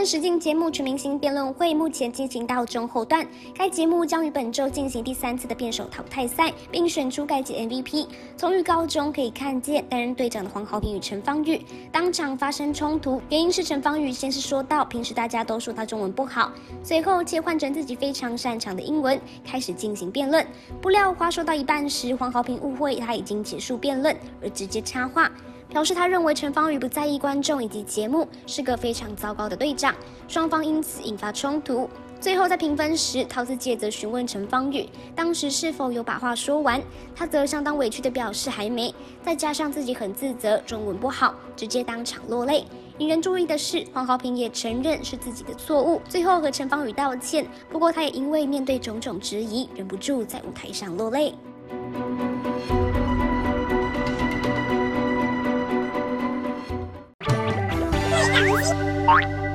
实境节目全明星辩论会目前进行到中后段，该节目将于本周进行第3次的辩手淘汰赛，并选出该届 MVP。从预告中可以看见，担任队长的黄豪平与陈芳宇当场发生冲突，原因是陈芳宇先是说到平时大家都说他中文不好，随后切换成自己非常擅长的英文，开始进行辩论。不料话说到一半时，黄豪平误会他已经结束辩论，而直接插话，表示他认为陈芳宇不在意观众以及节目，是个非常糟糕的队长，双方因此引发冲突。最后在评分时，陶子姐则询问陈芳宇当时是否有把话说完，他则相当委屈的表示还没，再加上自己很自责中文不好，直接当场落泪。引人注意的是，黄豪平也承认是自己的错误，最后和陈芳宇道歉，不过他也因为面对种种质疑，忍不住在舞台上落泪。 最赏析。